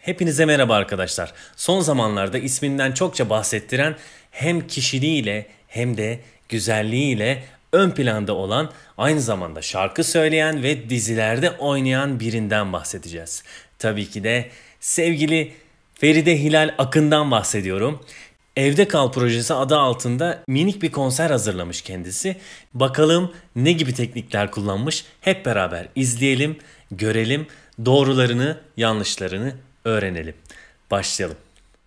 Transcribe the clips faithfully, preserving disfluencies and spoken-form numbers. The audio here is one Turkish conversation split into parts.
Hepinize merhaba arkadaşlar. Son zamanlarda isminden çokça bahsettiren hem kişiliğiyle hem de güzelliğiyle ön planda olan, aynı zamanda şarkı söyleyen ve dizilerde oynayan birinden bahsedeceğiz. Tabii ki de sevgili Feride Hilal Akın'dan bahsediyorum. Evde Kal projesi adı altında minik bir konser hazırlamış kendisi. Bakalım ne gibi teknikler kullanmış? Hep beraber izleyelim, görelim, doğrularını, yanlışlarını öğrenelim. Başlayalım.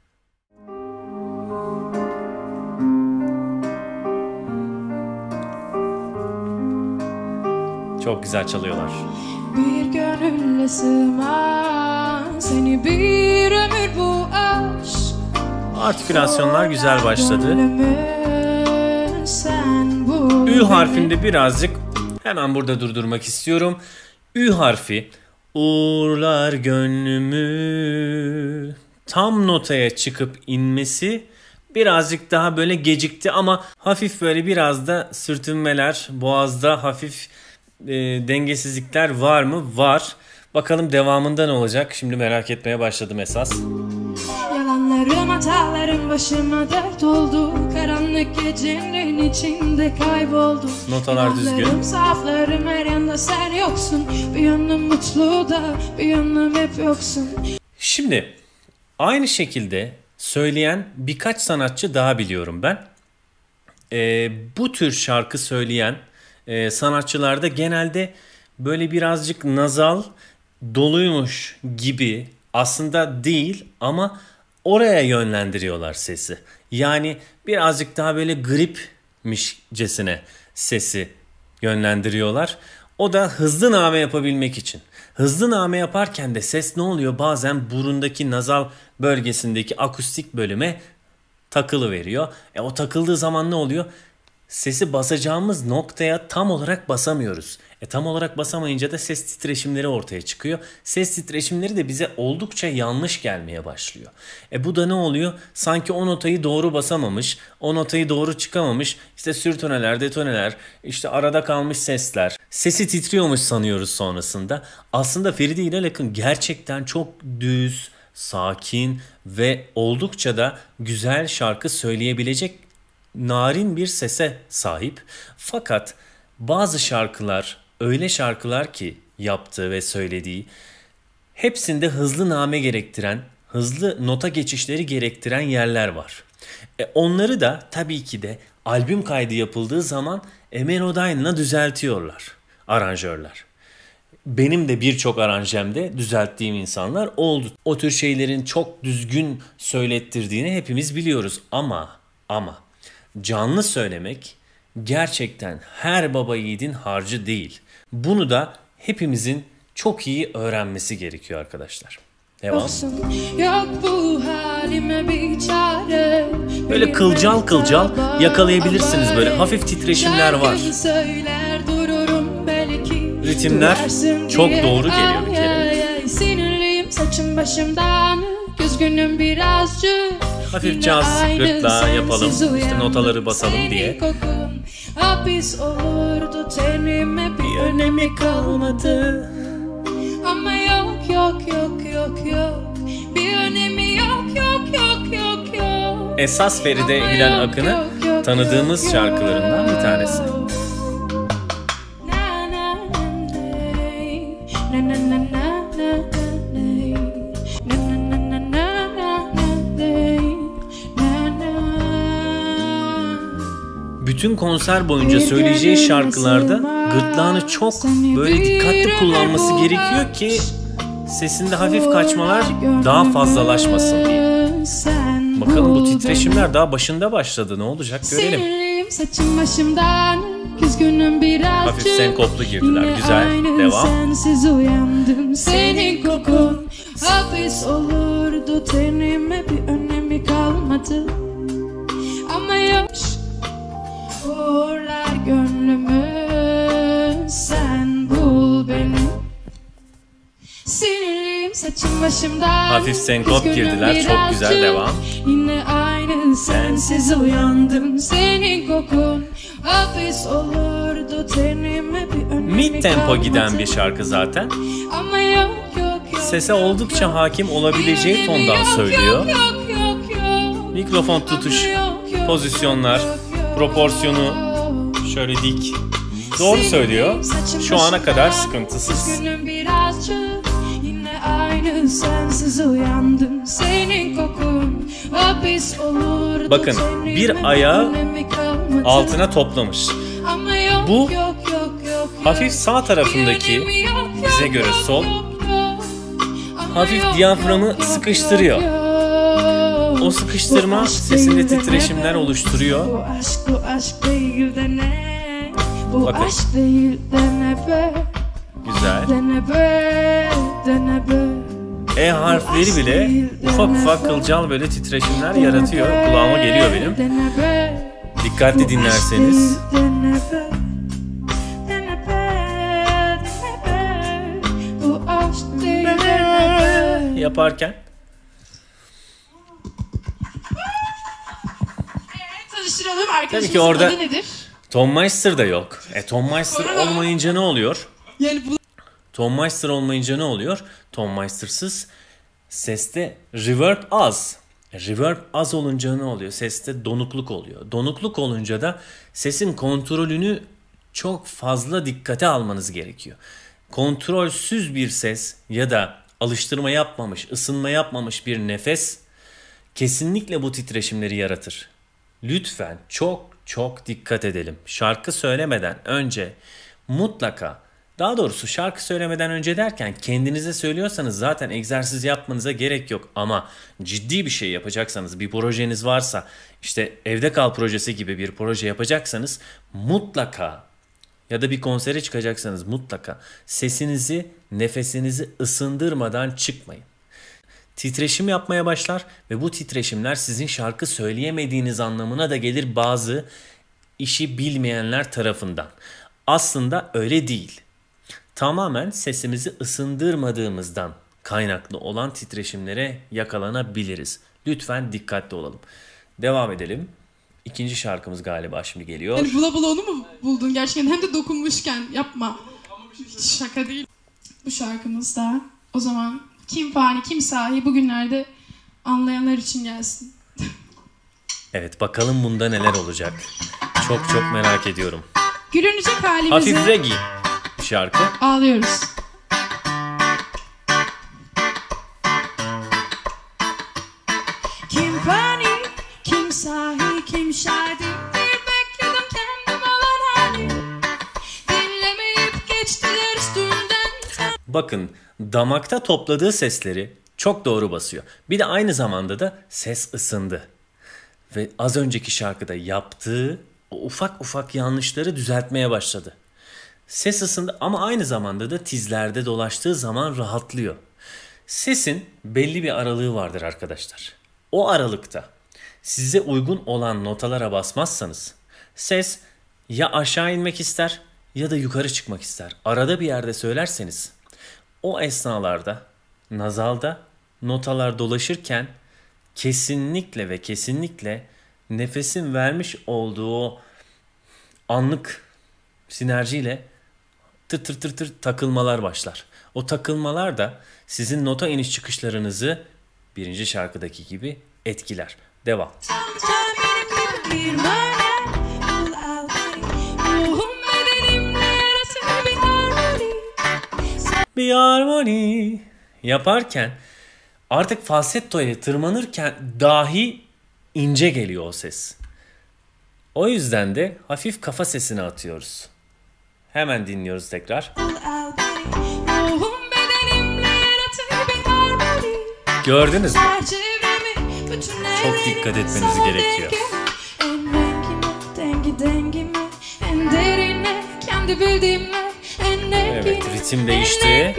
Çok güzel çalıyorlar. Bir gönülle sığmaz seni bir ömür bu aşk. Artikülasyonlar güzel başladı. Ü harfinde birazcık hemen burada durdurmak istiyorum. Ü harfi uğurlar gönlümü. Tam notaya çıkıp inmesi birazcık daha böyle gecikti ama hafif böyle biraz da sürtünmeler, boğazda hafif e, dengesizlikler var mı? Var. Bakalım devamında ne olacak? Şimdi merak etmeye başladım esas. Yalanlarım, hatalarım başıma dert oldu. Karanlık gecenin içinde kayboldum. Notalar düzgün. Günahlarım, zaaflarım, her yanda sen yoksun. Bir yanım mutlu da bir yanım hep yoksun. Şimdi aynı şekilde söyleyen birkaç sanatçı daha biliyorum ben. Ee, bu tür şarkı söyleyen e, sanatçılarda genelde böyle birazcık nazal, doluymuş gibi aslında değil ama oraya yönlendiriyorlar sesi. Yani birazcık daha böyle gripmişcesine sesi yönlendiriyorlar. O da hızlı name yapabilmek için. Hızlı name yaparken de ses ne oluyor? Bazen burundaki nazal bölgesindeki akustik bölüme takılı veriyor. E o takıldığı zaman ne oluyor? Sesi basacağımız noktaya tam olarak basamıyoruz. E tam olarak basamayınca da ses titreşimleri ortaya çıkıyor. Ses titreşimleri de bize oldukça yanlış gelmeye başlıyor. E bu da ne oluyor? Sanki o notayı doğru basamamış, o notayı doğru çıkamamış. İşte sürtoneler, detoneler, işte arada kalmış sesler. Sesi titriyormuş sanıyoruz sonrasında. Aslında Feride Hilal Akın gerçekten çok düz, sakin ve oldukça da güzel şarkı söyleyebilecek narin bir sese sahip. Fakat bazı şarkılar öyle şarkılar ki yaptığı ve söylediği hepsinde hızlı name gerektiren, hızlı nota geçişleri gerektiren yerler var. E onları da tabii ki de albüm kaydı yapıldığı zaman e, Melodyne'la düzeltiyorlar aranjörler. Benim de birçok aranjemde düzelttiğim insanlar oldu. O tür şeylerin çok düzgün söylettirdiğini hepimiz biliyoruz ama ama canlı söylemek gerçekten her baba yiğidin harcı değil. Bunu da hepimizin çok iyi öğrenmesi gerekiyor arkadaşlar. Devam. Yok bu halime bir çare. Böyle kılcal kılcal yakalayabilirsiniz, böyle hafif titreşimler var. Ritimler çok doğru geliyor bir kere. Sinirliyim saçım başımdan, üzgünüm birazcık. Hafif caz gırtlağı yapalım, işte notaları basalım diye. Hapis olurdu tenime, bir önemi kalmadı. Ama yok yok yok yok yok, bir önemi yok yok yok yok yok. Esas Feride Hilal Akın'ı tanıdığımız şarkılarından bir tanesi. Bütün konser boyunca söyleyeceği şarkılarda gırtlağını çok böyle dikkatli kullanması gerekiyor ki sesinde hafif kaçmalar daha fazlalaşmasın diye. Bakalım bu titreşimler daha başında başladı. Ne olacak görelim. Hafif senkoplu girdiler. Güzel. Devam. Senin kokun hapis olurdu tenime, bir önemi kalmadı. Ama yok uğurlar gönlümü, sen bul beni. Sinirliyim saçım başımdan, hafif senkop girdiler. Çok güzel. Devam. Yine aynı sensiz uyandım. Senin kokun hapis olurdu tenime, bir önemi Mid tempo kalmadı. giden bir şarkı zaten. Ama yok yok yok sese oldukça hakim olabileceği tondan söylüyor. Mikrofon tutuş, pozisyonlar, proporsiyonu şöyle dik. Doğru söylüyor. Şu ana kadar sıkıntısız. Bakın bir ayağı altına toplamış. Bu hafif sağ tarafındaki, bize göre sol, hafif diyaframı sıkıştırıyor. O sıkıştırma sesinde titreşimler oluşturuyor. Bakın. Güzel. E harfleri bile ufak ufak kılcal böyle titreşimler yaratıyor. Kulağıma geliyor benim. Dikkatli dinlerseniz. Yaparken. Tanıştıralım tabii ki orada adı nedir? Ton Meister da yok. E Ton Meister olmayınca ne oluyor? Yani bu... Ton Meister olmayınca ne oluyor? Ton Meister'sız seste reverb az. E, reverb az olunca ne oluyor? Seste donukluk oluyor. Donukluk olunca da sesin kontrolünü çok fazla dikkate almanız gerekiyor. Kontrolsüz bir ses ya da alıştırma yapmamış, ısınma yapmamış bir nefes kesinlikle bu titreşimleri yaratır. Lütfen çok çok dikkat edelim. Şarkı söylemeden önce mutlaka, daha doğrusu şarkı söylemeden önce derken kendinize söylüyorsanız zaten egzersiz yapmanıza gerek yok. Ama ciddi bir şey yapacaksanız, bir projeniz varsa, işte Evde Kal projesi gibi bir proje yapacaksanız mutlaka, ya da bir konsere çıkacaksanız mutlaka sesinizi, nefesinizi ısındırmadan çıkmayın. Titreşim yapmaya başlar ve bu titreşimler sizin şarkı söyleyemediğiniz anlamına da gelir bazı işi bilmeyenler tarafından. Aslında öyle değil. Tamamen sesimizi ısındırmadığımızdan kaynaklı olan titreşimlere yakalanabiliriz. Lütfen dikkatli olalım. Devam edelim. İkinci şarkımız galiba şimdi geliyor. Yani bula bula onu mu buldun gerçekten? Hem de dokunmuşken yapma. Hiç şaka değil. Bu şarkımız da o zaman kim fani kim sahi bugünlerde anlayanlar için gelsin. Evet, bakalım bunda neler olacak. Çok çok merak ediyorum. Gülünecek halimize. Hafif reggae şarkı. Ağlıyoruz. Kim fani, kim sahi, kim şadi, bir bekledim kendim olan hali. Dinlemeyip geçtiler üstünden. Bakın, damakta topladığı sesleri çok doğru basıyor. Bir de aynı zamanda da ses ısındı. Ve az önceki şarkıda yaptığı o ufak ufak yanlışları düzeltmeye başladı. Ses ısındı ama aynı zamanda da tizlerde dolaştığı zaman rahatlıyor. Sesin belli bir aralığı vardır arkadaşlar. O aralıkta size uygun olan notalara basmazsanız ses ya aşağı inmek ister ya da yukarı çıkmak ister. Arada bir yerde söylerseniz o esnalarda nazalda notalar dolaşırken kesinlikle ve kesinlikle nefesin vermiş olduğu o anlık sinerjiyle tır tır tır tır takılmalar başlar. O takılmalar da sizin nota iniş çıkışlarınızı birinci şarkıdaki gibi etkiler. Devam. Bir harmoni yaparken artık falsettoya tırmanırken dahi ince geliyor o ses. O yüzden de hafif kafa sesini atıyoruz. Hemen dinliyoruz tekrar. Gördünüz mü? Çok dikkat etmeniz gerekiyor. Evet, ritim değişti.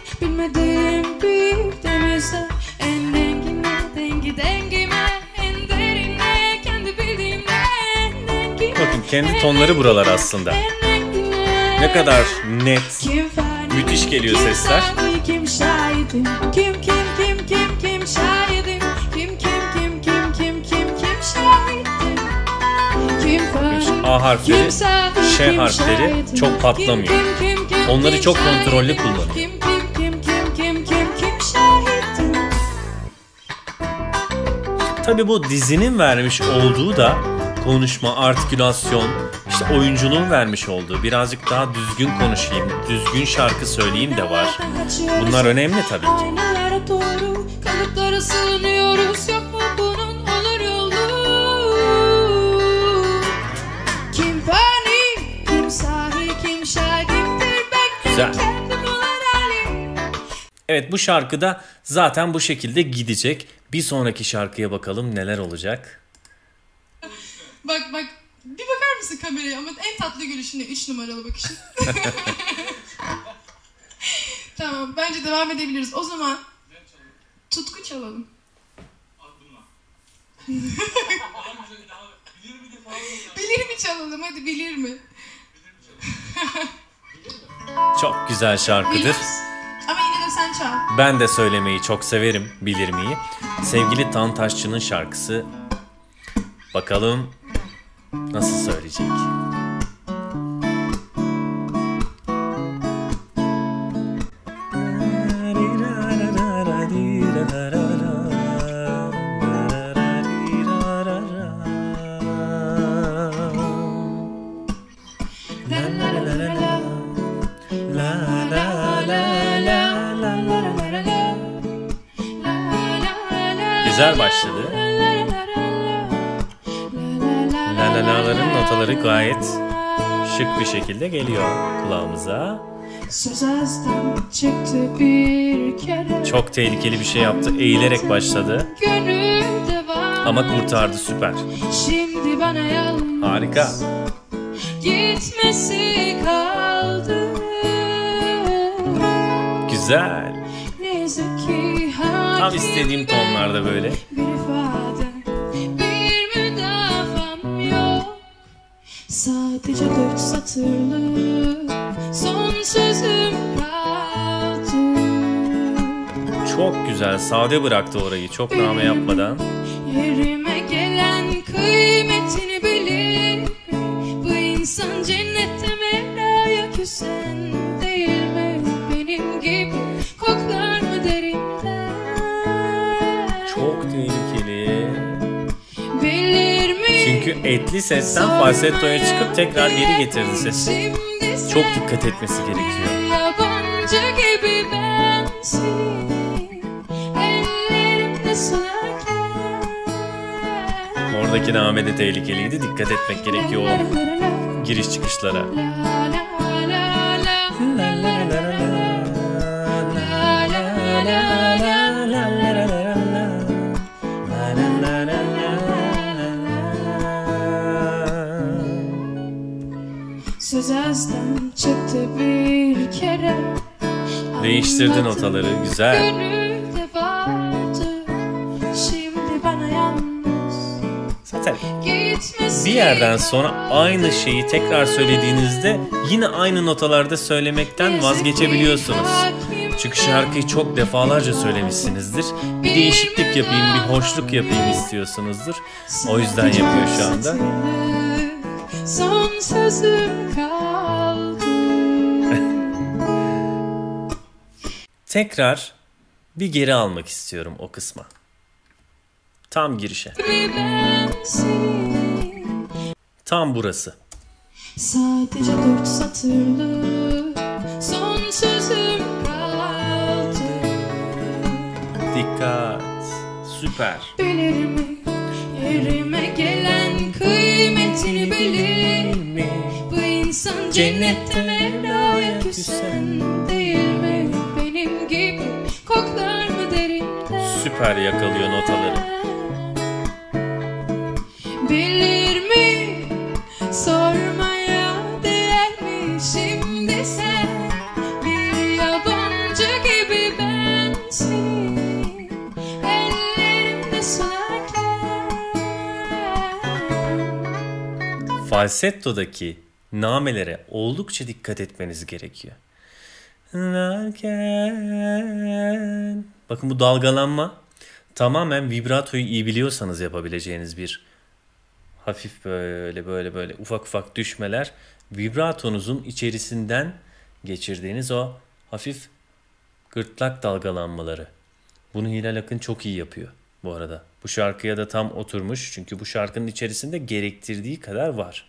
Bakın kendi tonları buralar aslında. Ne kadar net, müthiş geliyor sesler. Kim şahidim? Kim kim kim kim kim şahidim? Kim kim kim kim kim kim kim şahidim? Kim A harfleri, Ş harfleri çok patlamıyor. Onları çok kontrollü kullanıyor. Tabii bu dizinin vermiş olduğu da konuşma, artikülasyon, işte oyunculuğun vermiş olduğu birazcık daha düzgün konuşayım, düzgün şarkı söyleyeyim de var. Bunlar önemli tabii ki. Aynalara doğru kalıplara sığınıyoruz, yok mu bunun olur yolu? Kim fani, kim sahi, kim şakimdir, ben Güzel. kendim olan halim. Evet, bu şarkı da zaten bu şekilde gidecek. Bir sonraki şarkıya bakalım neler olacak. Bak bak, bir bakar mısın kameraya ama en tatlı gülüşünle üç numaralı bakışın. Tamam, bence devam edebiliriz. O zaman tutku çalalım. Bilir mi çalalım? Hadi bilir mi? Çok güzel şarkıdır. Bilmez. Ama yine de sen çal. Ben de söylemeyi çok severim, bilir miyi. Sevgili Tantaşçı'nın şarkısı. Bakalım nasıl söyleyecek? Güzel başladı. La la la'ların notaları gayet şık bir şekilde geliyor kulağımıza. Söz ağızdan çıktı bir kere. Çok tehlikeli bir şey yaptı. Eğilerek başladı. Gönülde var. Ama kurtardı, süper. Şimdi bana yalnız Harika. gitmesi kaldı. Güzel. Ne yazık ki Tam istediğim tonlarda böyle. bir ifade, bir müdafam yok. Sadece dört satırlık son sözüm kaldı. Çok güzel. Sade bıraktı orayı. Çok name yapmadan. Yerime gelen kıymetini bilir mi? Bu insan cennette Mevla'ya küsen değil mi? Benim gibi koklar mı derinden? Çok tehlikeli. Bilir mi? Çünkü etli sesten falsettoya çıkıp tekrar geri getirdi sesi. Çok dikkat etmesi gerekiyor. Yabancı gibi bensin, ellerimde sularken. Oradaki name de tehlikeliydi. Dikkat etmek gerekiyor o giriş çıkışlara. La la la la, la la la söz ağızdan çıktı bir kere. Değiştirdi notaları. Güzel. Gönülde vardı. Şimdi bana yalnız Zaten gitmesi bir yerden sonra aynı şeyi tekrar söylediğinizde yine aynı notalarda söylemekten vazgeçebiliyorsunuz. Çünkü şarkıyı çok defalarca söylemişsinizdir. Bir değişiklik yapayım, bir hoşluk yapayım istiyorsunuzdur. O yüzden yapıyor şu anda. Son sözüm kaldı. Tekrar bir geri almak istiyorum o kısma. Tam girişe. Tam burası. Sadece dört satırlık son sözüm kaldı. Dikkat. Süper. Bilir mi? Yerime gelen kıymetini bilir mi? Bu insan cennette Mevla'ya küsen değil mi? Benim gibi koklar mı derinden? Süper yakalıyor notaları. Bilir mi? Sormaya değer mi? Şimdi sen bir yabancı gibi bensin, ellerimde sunarken. Falsettodaki namelere oldukça dikkat etmeniz gerekiyor. Bakın bu dalgalanma tamamen vibratoyu iyi biliyorsanız yapabileceğiniz bir hafif böyle böyle böyle ufak ufak düşmeler, vibratonuzun içerisinden geçirdiğiniz o hafif gırtlak dalgalanmaları. Bunu Hilal Akın çok iyi yapıyor. bu arada. Bu şarkıya da tam oturmuş. Çünkü bu şarkının içerisinde gerektirdiği kadar var.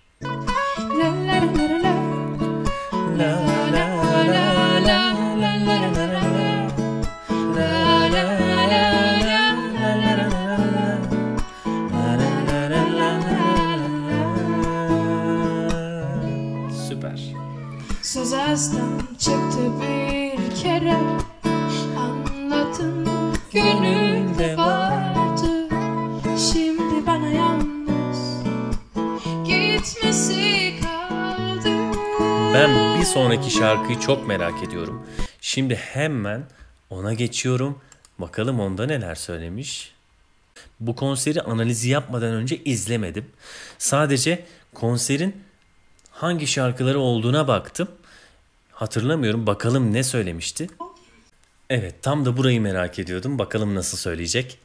Süper. Söz ağızdan çıktı bir kere, anladım gönülde vardı. Şimdi bana yalnız gitmesi kaldı. Ben bir sonraki şarkıyı çok merak ediyorum. Şimdi hemen ona geçiyorum. Bakalım onda neler söylemiş. Bu konseri analizi yapmadan önce izlemedim. Sadece konserin hangi şarkıları olduğuna baktım. Hatırlamıyorum. Bakalım ne söylemişti. Evet, tam da burayı merak ediyordum. Bakalım nasıl söyleyecek.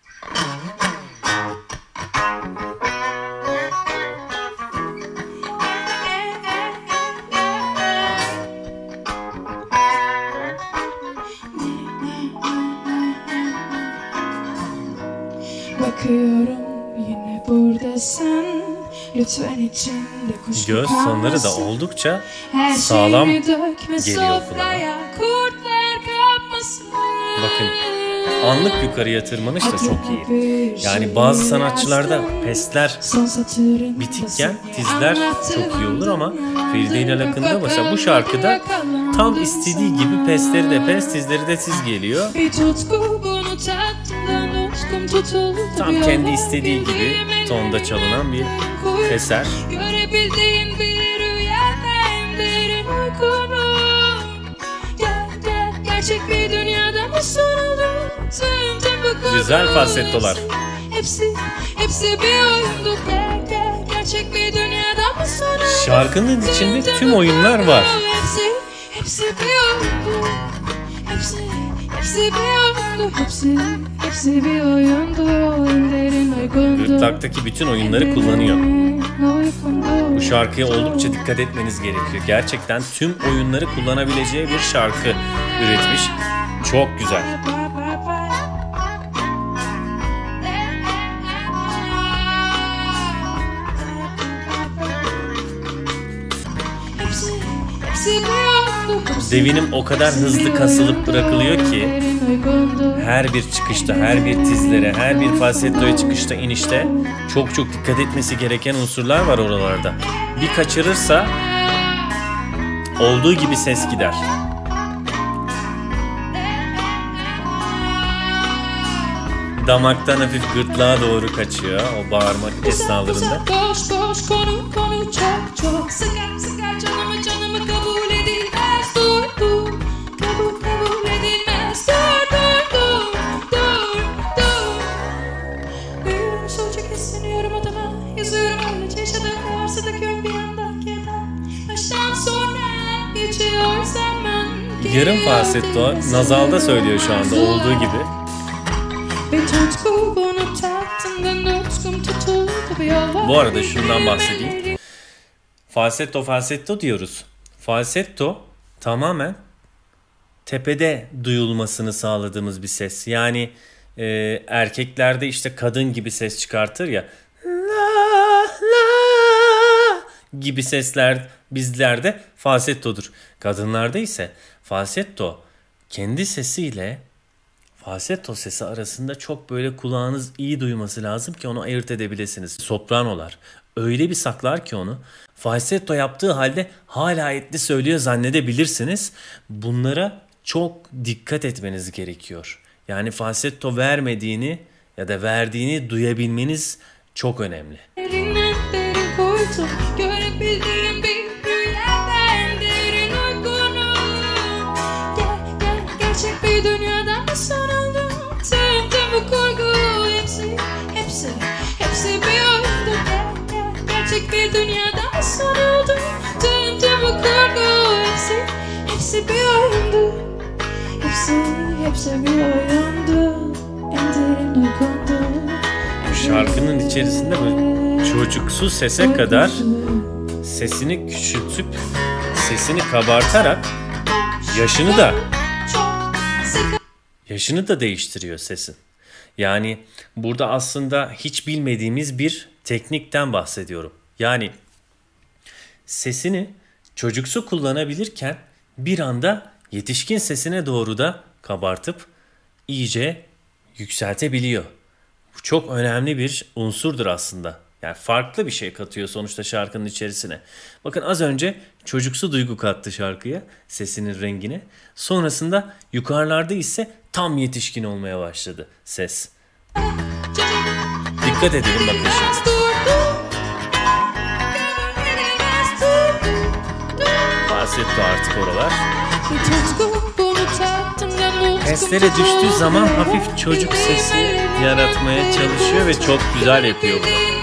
Bakıyorum yine buradasın, lütfen içinde kuşku Göz sonları da oldukça sağlam geliyor kulağa. Bakın, anlık yukarıya tırmanış da çok iyi. Yani bazı sanatçılarda pesler bitikken tizler çok iyi olur ama Feride İnal Akın'da mesela bu şarkıda tam istediği gibi pesleri de pes, tizleri de tiz geliyor. Tam kendi istediği gibi tonda çalınan bir eser. Görebildiğin bir rüyadayım derin uykunu. Gel gel, gerçek bir dünyada mı soruldu? Tüm tüm bu konu. Güzel falsettolar. Hepsi, hepsi bir oyundu. Gel gel, gerçek bir dünyada mı soruldu? Şarkının içinde tüm oyunlar var. Hepsi, hepsi bir oyundu. Hepsi, hepsi bir oyundu. Hepsi, hepsi bir oyundu. Derin uykundu. Gırtlaktaki bütün oyunları kullanıyor. Bu şarkıya oldukça dikkat etmeniz gerekiyor. Gerçekten tüm oyunları kullanabileceği bir şarkı üretmiş. Çok güzel. Devinim o kadar hızlı kasılıp bırakılıyor ki her bir çıkışta, her bir tizlere, her bir falsettoya çıkışta, inişte çok çok dikkat etmesi gereken unsurlar var oralarda. Bir kaçırırsa olduğu gibi ses gider. Damaktan hafif gırtlağa doğru kaçıyor o bağırmak esnalarında. Boş boş konu konu çok çok sıkar sıkar canımı canımı kabul edilmez. Dur dur kabul kabul edilmez. Dur dur dur dur dur. Büyüyorum solca kesleniyorum adama. Yazıyorum öylece yaşadığım varsa döküyorum bir anda kağıda. Baştan sonra geçiyor zaman. Yarım falsetto nazalda söylüyor şu anda olduğu gibi. Bu arada şundan bahsedeyim. Falsetto falsetto diyoruz. Falsetto tamamen tepede duyulmasını sağladığımız bir ses. Yani e, erkeklerde işte kadın gibi ses çıkartır ya. La la gibi sesler bizlerde falsettodur. Kadınlarda ise falsetto kendi sesiyle falsetto sesi arasında çok böyle kulağınız iyi duyması lazım ki onu ayırt edebilirsiniz. Sopranolar öyle bir saklar ki onu falsetto yaptığı halde hala etli söylüyor zannedebilirsiniz. Bunlara çok dikkat etmeniz gerekiyor. Yani falsetto vermediğini ya da verdiğini duyabilmeniz çok önemli. Görebildiğim bir rüyadan derin uykunu. Gel gel, gerçek bir dünyadan mı soruldu? Tüm tüm bu kurgu hepsi hepsi hepsi bir oyundu. Gel gel, gerçek bir dünyadan mı soruldu? Tüm tüm bu kurgu hepsi hepsi bir oyundu. Hepsi hepsi bir oyundu. En derin uykundu. Şarkının içerisinde böyle çocuksu sese kadar sesini küçültüp sesini kabartarak yaşını da yaşını da değiştiriyor sesin. Yani burada aslında hiç bilmediğimiz bir teknikten bahsediyorum. Yani sesini çocuksu kullanabilirken bir anda yetişkin sesine doğru da kabartıp iyice yükseltebiliyor. Bu çok önemli bir unsurdur aslında. Yani farklı bir şey katıyor sonuçta şarkının içerisine. Bakın az önce çocuksu duygu kattı şarkıya, sesinin rengine. Sonrasında yukarılarda ise tam yetişkin olmaya başladı ses. Dikkat edelim bakın şimdi. Falsetto artık oralar. Seslere düştüğü zaman hafif çocuk sesi yaratmaya çalışıyor ve çok güzel yapıyor bunu.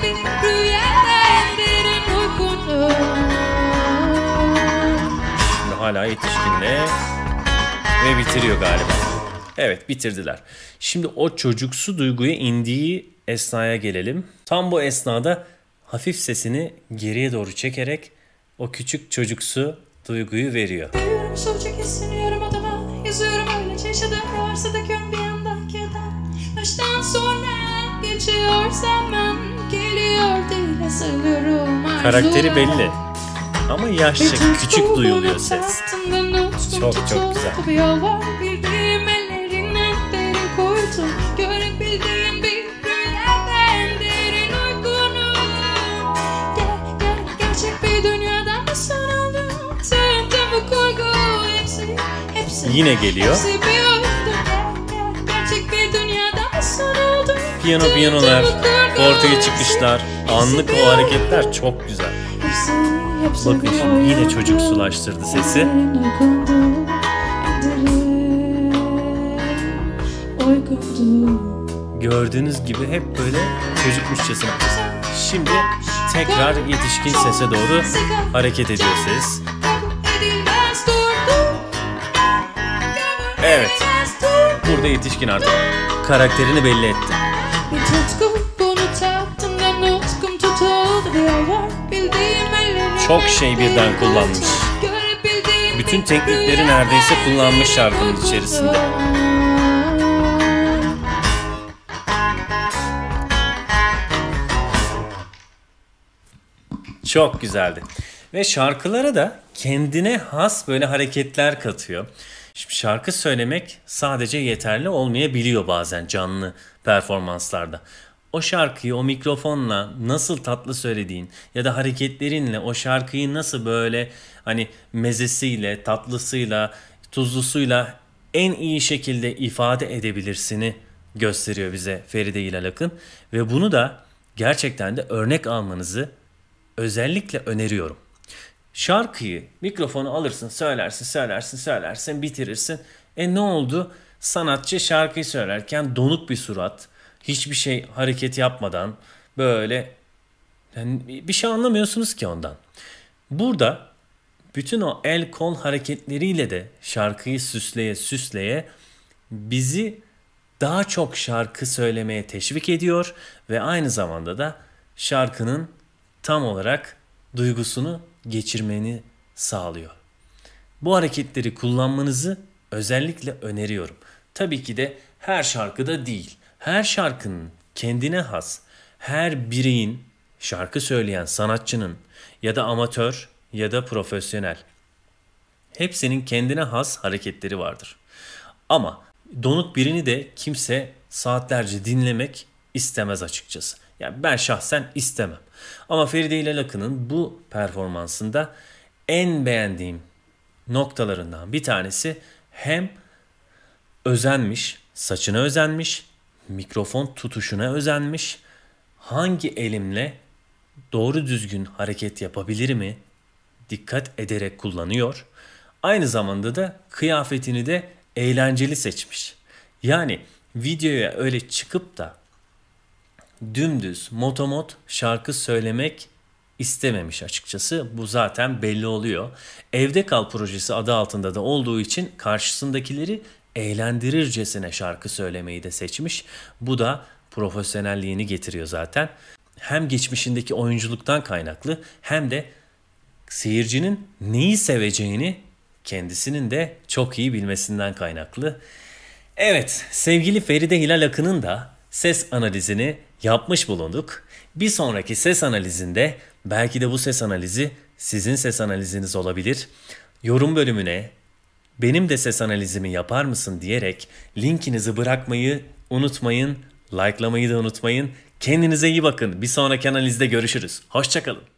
Şimdi hala yetişkinle ve bitiriyor galiba. Evet, bitirdiler. Şimdi o çocuksu duyguya indiği esnaya gelelim. Tam bu esnada hafif sesini geriye doğru çekerek o küçük çocuksu duyguyu veriyor. Yazıyorum öylece yaşadığım varsa döküyorum bir yandan kağıdan. Baştan sonra geçiyor zaman geliyor değil sayıyorum. Karakteri belli ama yaşça küçük duyuluyor ses. Çok çok güzel. Bildiğim ellerin etleri koydum. Görebildiğim bir rüyadan derin uykunu. Gel gel gerçek bir dünyadan bir son oldum. Tüm tüm bu korku hepsi. Yine geliyor. Piyano piyanolar, ortaya çıkışlar, anlık o hareketler çok güzel. Bakın şimdi yine çocuksulaştırdı sesi. Gördüğünüz gibi hep böyle çocukmuşçasına. Şimdi tekrar yetişkin sese doğru hareket ediyor ses. Evet. Burada yetişkin artık karakterini belli etti. Çok şey birden kullanmış. Bütün teknikleri neredeyse kullanmış şarkının içerisinde. Çok güzeldi. Ve şarkılara da kendine has böyle hareketler katıyor. Şimdi şarkı söylemek sadece yeterli olmayabiliyor bazen canlı performanslarda. O şarkıyı o mikrofonla nasıl tatlı söylediğin ya da hareketlerinle o şarkıyı nasıl böyle hani mezesiyle, tatlısıyla, tuzlusuyla en iyi şekilde ifade edebilirsini gösteriyor bize Feride İlal Akın. Ve bunu da gerçekten de örnek almanızı özellikle öneriyorum. Şarkıyı, mikrofonu alırsın, söylersin, söylersin, söylersin, bitirirsin. E ne oldu? Sanatçı şarkıyı söylerken donuk bir surat, hiçbir şey hareket yapmadan böyle yani bir şey anlamıyorsunuz ki ondan. Burada bütün o el kol hareketleriyle de şarkıyı süsleye süsleye bizi daha çok şarkı söylemeye teşvik ediyor ve aynı zamanda da şarkının tam olarak duygusunu geçirmeni sağlıyor. Bu hareketleri kullanmanızı özellikle öneriyorum. Tabii ki de her şarkıda değil. Her şarkının kendine has, her bireyin, şarkı söyleyen sanatçının ya da amatör ya da profesyonel, hepsinin kendine has hareketleri vardır. Ama donuk birini de kimse saatlerce dinlemek istemez açıkçası. Yani ben şahsen istemem. Ama Feride İlal Akın'ın bu performansında en beğendiğim noktalarından bir tanesi hem özenmiş, saçına özenmiş, mikrofon tutuşuna özenmiş, hangi elimle doğru düzgün hareket yapabilir mi dikkat ederek kullanıyor. Aynı zamanda da kıyafetini de eğlenceli seçmiş. Yani videoya öyle çıkıp da dümdüz motomot şarkı söylemek istememiş açıkçası. Bu zaten belli oluyor. Evde Kal projesi adı altında da olduğu için karşısındakileri eğlendirircesine şarkı söylemeyi de seçmiş. Bu da profesyonelliğini getiriyor zaten. Hem geçmişindeki oyunculuktan kaynaklı hem de seyircinin neyi seveceğini kendisinin de çok iyi bilmesinden kaynaklı. Evet, sevgili Feride Hilal Akın'ın da ses analizini yapmış bulunduk. Bir sonraki ses analizinde belki de bu ses analizi sizin ses analiziniz olabilir. Yorum bölümüne benim de ses analizimi yapar mısın diyerek linkinizi bırakmayı unutmayın. Like'lamayı da unutmayın. Kendinize iyi bakın. Bir sonraki analizde görüşürüz. Hoşça kalın.